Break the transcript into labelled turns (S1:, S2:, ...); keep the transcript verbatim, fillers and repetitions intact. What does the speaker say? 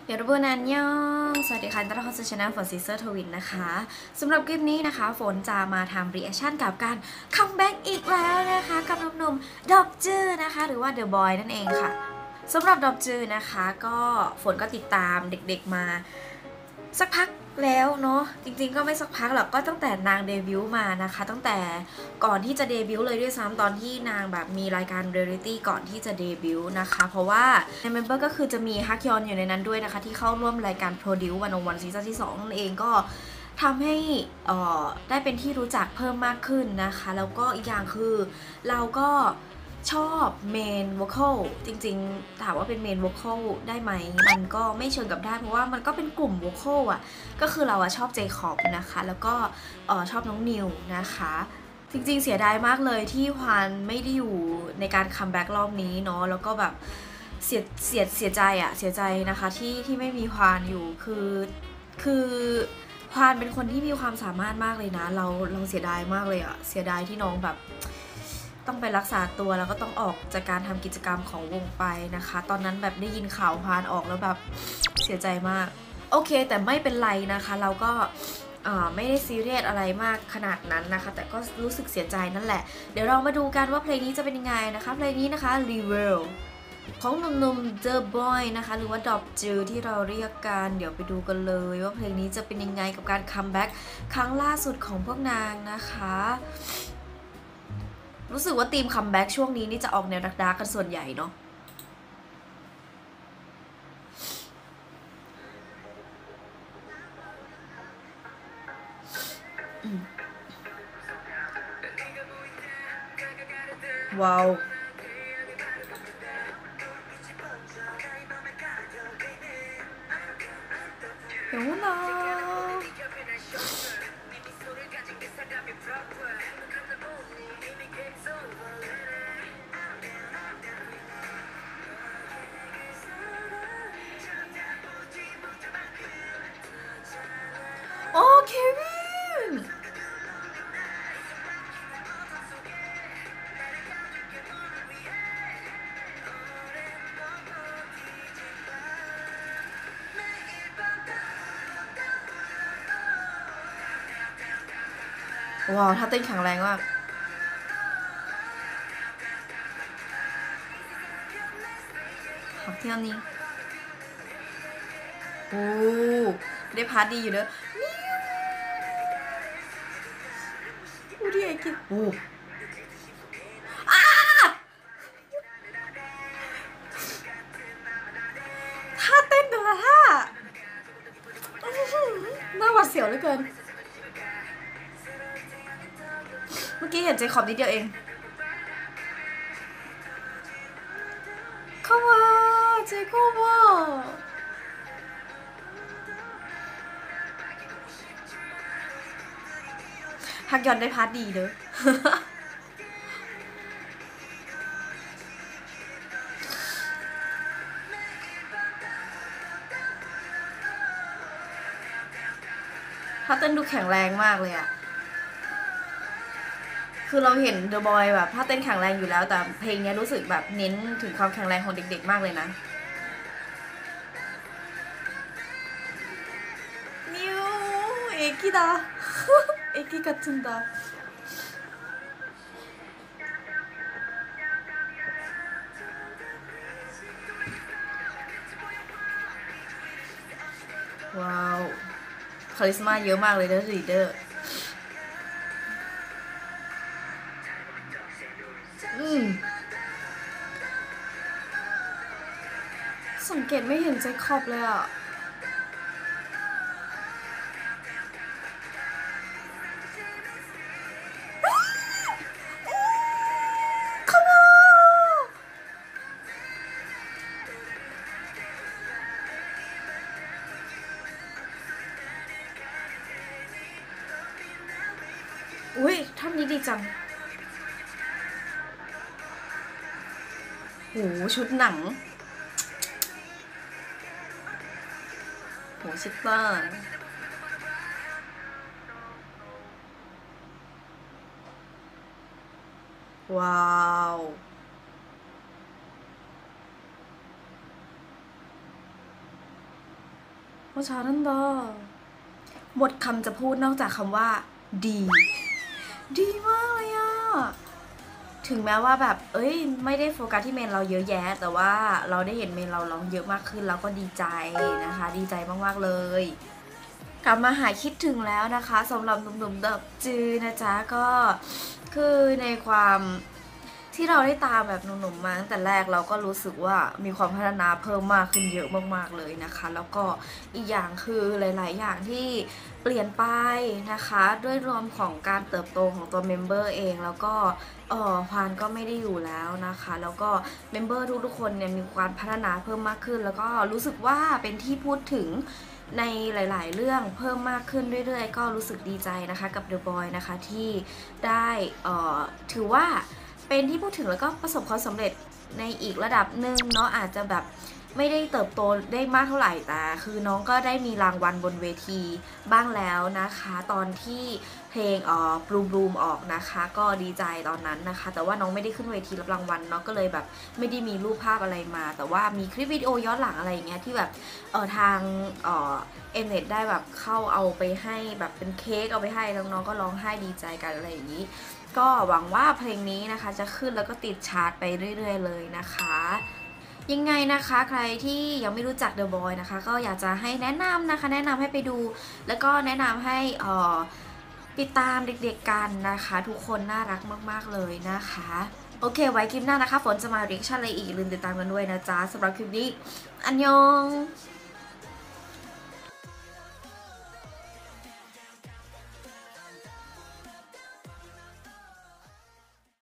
S1: เดี๋ยวรบกวนนันยองสวัสดีค่ะต้อนรับเข้าสู่ช่องฝนซิสเตอร์ทวินนะคะสำหรับคลิปนี้นะคะฝนจะมาทำรีแอคชั่นกับการคัมแบ็กอีกแล้วนะคะกับหนุ่มๆดอกจื้อนะคะหรือว่าเดอะบอยนั่นเองค่ะสำหรับดอกจื้อนะคะก็ฝนก็ติดตามเด็กๆมาสักพักแล้วเนาะจริงๆก็ไม่สักพักหรอกก็ตั้งแต่นางเดบิวต์มานะคะตั้งแต่ก่อนที่จะเดบิวต์เลยด้วยซ้ำตอนที่นางแบบมีรายการเรียลิตี้ก่อนที่จะเดบิวต์นะคะเพราะว่าในเมมเบอร์ก็คือจะมีฮักยอนอยู่ในนั้นด้วยนะคะที่เข้าร่วมรายการ Produce วันวันซีซั่นที่สองนั่นเองก็ทำให้ได้เป็นที่รู้จักเพิ่มมากขึ้นนะคะแล้วก็อีกอย่างคือเราก็ชอบเมนวอคอลจริงๆถามว่าเป็นเมนวอคอลได้ไหมมันก็ไม่เชิงกับได้เพราะว่ามันก็เป็นกลุ่มวอคอลอ่ะก็คือเราอะชอบเจคอบนะคะแล้วก็ชอบน้องนิวนะคะจริงๆเสียดายมากเลยที่ฮวานไม่ได้อยู่ในการคัมแบ็กรอบนี้เนาะแล้วก็แบบเสียเสียเสียใจอะเสียใจนะคะที่ที่ไม่มีฮวานอยู่คือคือฮวานเป็นคนที่มีความสามารถมากเลยนะเราเราเสียดายมากเลยอะเสียดายที่น้องแบบต้องไปรักษาตัวแล้วก็ต้องออกจากการทำกิจกรรมของวงไปนะคะตอนนั้นแบบได้ยินข่าวฮวานออกแล้วแบบเสียใจมากโอเคแต่ไม่เป็นไรนะคะเราก็ไม่ได้ซีเรียสอะไรมากขนาดนั้นนะคะแต่ก็รู้สึกเสียใจนั่นแหละเดี๋ยวเรามาดูกันว่าเพลงนี้จะเป็นยังไงนะคะเพลงนี้นะคะ Reveal ของหนุ่มๆ The Boy นะคะหรือว่าดอกจือที่เราเรียกกันเดี๋ยวไปดูกันเลยว่าเพลงนี้จะเป็นยังไงกับการคัมแบ็กครั้งล่าสุดของพวกนางนะคะรู้สึกว่าธีมคัมแบ็กช่วงนี้นี่จะออกแนวดักดาร์กกันส่วนใหญ่เนาะว้าวเดี๋ยวนะโอ้เควินว้าวถ้าเต้นแข็งแรงมากขอบที่อันนี้โอ้ได้พาร์ทดีอยู่เด้อดูดิไอ้กิ๊กโอ้ท่าเต้นแต่ละท่าน่าหวาดเสียวเหลือเกินเมื่อกี้เห็นเจคอบนิดเดียวเองเข้ามาเจคอบว่าฮักยอนได้พาร์ทดีเด้อถ้าเต้นดูแข็งแรงมากเลยอะคือเราเห็นเดอะบอยแบบถ้าเต้นแข็งแรงอยู่แล้วแต่เพลงนี้รู้สึกแบบเน้นถึงความแข็งแรงของเด็กๆมากเลยนะนิวเอกิดาเอกิกัตสึนดาว้าวคาริสมาเยอะมากเลยนะลีดเดอร์อืมสังเกตไม่เห็นเจคอบเลยอ่ะอุ้ยท่อนนี้ดีจังโหชุดหนังโหชิตเตอร์ว้าวว่าชานั่นดอหมดคำจะพูดนอกจากคำว่าดีดีมากเลยอะถึงแม้ว่าแบบเอ้ยไม่ได้โฟกัสที่เมนเราเยอะแยะแต่ว่าเราได้เห็นเมนเราร้องเยอะมากขึ้นแล้วก็ดีใจนะคะดีใจมากๆเลยกลับมาหายคิดถึงแล้วนะคะสำหรับหนุ่มๆดับจือนะจ๊ะก็คือในความที่เราได้ตามแบบหนุ่มๆมาตั้งแต่แรกเราก็รู้สึกว่ามีความพัฒนาเพิ่มมากขึ้นเยอะมากๆเลยนะคะแล้วก็อีกอย่างคือหลายๆอย่างที่เปลี่ยนไปนะคะด้วยรวมของการเติบโตของตัวเมมเบอร์เองแล้วก็เออพานก็ไม่ได้อยู่แล้วนะคะแล้วก็เมมเบอร์ทุกๆคนเนี่ยมีการพัฒนาเพิ่มมากขึ้นแล้วก็รู้สึกว่าเป็นที่พูดถึงในหลายๆเรื่องเพิ่มมากขึ้นเรื่อยๆก็รู้สึกดีใจนะคะกับ The Boy นะคะที่ได้เอ่อถือว่าเป็นที่พูดถึงแล้วก็ประสบความสำเร็จในอีกระดับหนึ่งเนาะอาจจะแบบไม่ได้เติบโตได้มากเท่าไหร่แต่คือน้องก็ได้มีรางวัลบนเวทีบ้างแล้วนะคะตอนที่เพลงเอ่อ Bloom Bloom ออกนะคะก็ดีใจตอนนั้นนะคะแต่ว่าน้องไม่ได้ขึ้นเวทีรับรางวัลเนาะก็เลยแบบไม่ได้มีรูปภาพอะไรมาแต่ว่ามีคลิปวิดีโอย้อนหลังอะไรอย่างเงี้ยที่แบบเออทางเอ่อเอ็มเน็ตได้แบบเข้าเอาไปให้แบบเป็นเค้กเอาไปให้น้องๆก็ร้องไห้ดีใจกันอะไรอย่างนี้ก็หวังว่าเพลงนี้นะคะจะขึ้นแล้วก็ติดชาร์ตไปเรื่อยๆเลยนะคะยังไงนะคะใครที่ยังไม่รู้จัก The Boy นะคะก็อยากจะให้แนะนำนะคะแนะนำให้ไปดูแล้วก็แนะนำให้เอ่อติดตามเด็กๆกันนะคะทุกคนน่ารักมากๆเลยนะคะโอเคไว้คลิปหน้านะคะฝนจะมาเรียกชั่นอะไรอีกลืมติดตามกันด้วยนะจ๊ะสำหรับคลิปนี้อันยอง